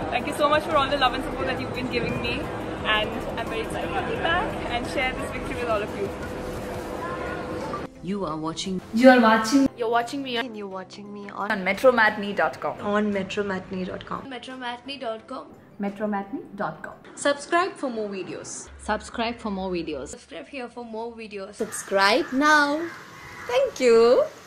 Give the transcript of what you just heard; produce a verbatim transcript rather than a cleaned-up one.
Thank you so much for all the love and support that you've been giving me, and I'm very excited to be back and share this victory with all of you. You are watching. You are watching. You're watching me on, And you're watching me on, on metromatney dot com. on metromatney dot com. metromatney dot com. metromatney dot com. Subscribe for more videos. Subscribe for more videos. Subscribe here for more videos. Subscribe now. Thank you.